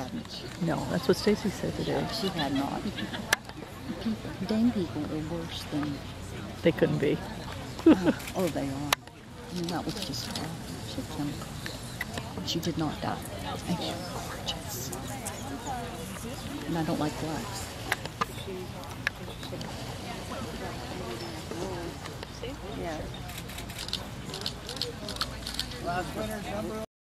hadn't. No, that's what Stacy said today. She had not. Dane people are worse than... They couldn't be. Oh, they are. I mean, that was just horrible. She killed her. She did not die. And she's gorgeous. And I don't like blacks. Yeah. Last winner's number